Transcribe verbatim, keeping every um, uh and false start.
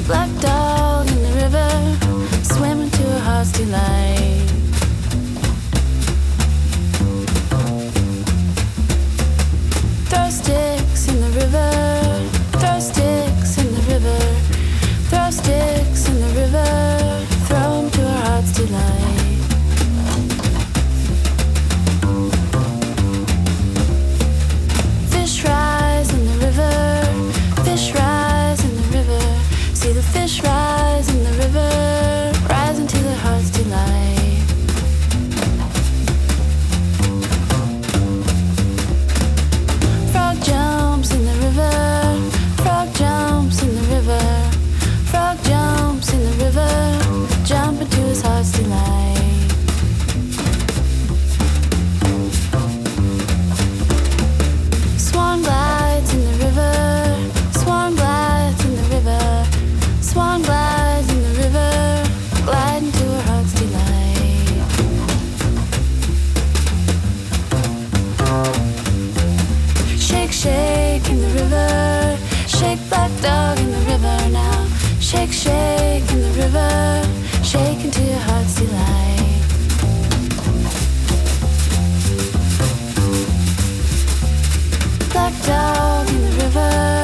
Black dog in the river, swimming to her heart's delight. Throw sticks in the river, throw sticks in the river, throw sticks in the river, throw 'em to her heart's delight. Fish rise in the river, fish rise in the river, see the fish rise in the river, rising to their heart's delight. Frog jumps in the river, frog jumps in the river, frog jumps in the river, jumping to his heart's delight. Swan glides in the river, swan glides in the river, swan glides in the river, gliding to her heart's delight. Shake, shake in the river, shake black dog in the river now. Shake, shake in the river, shake into your heart's delight. Black dog in the river,